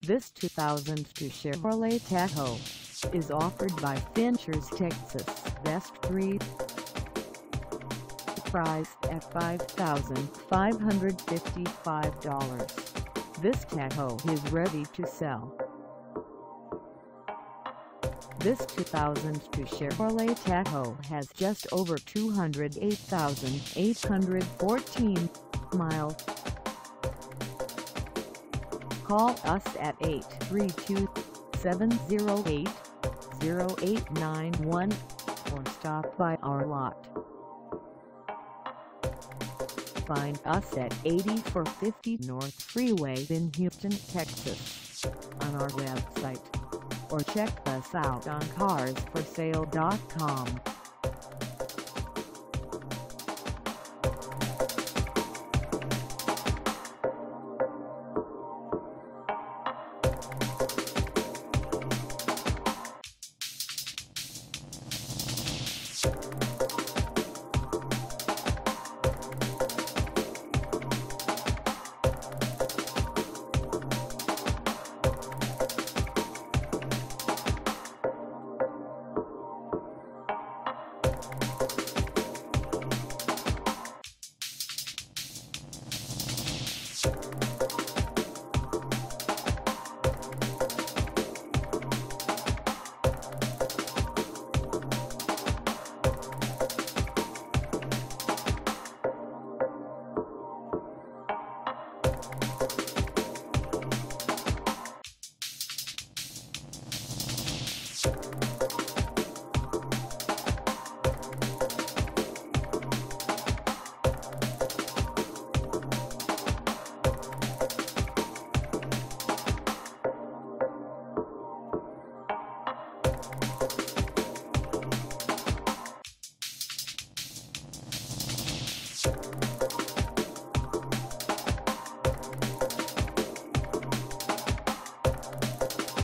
This 2002 Chevrolet Tahoe is offered by Finchers, Texas, Best 3. Price at $5,555. This Tahoe is ready to sell. This 2002 Chevrolet Tahoe has just over 208,814 miles. Call us at 832-708-0891 or stop by our lot. Find us at 8450 North Freeway in Houston, Texas, on our website, or check us out on carsforsale.com.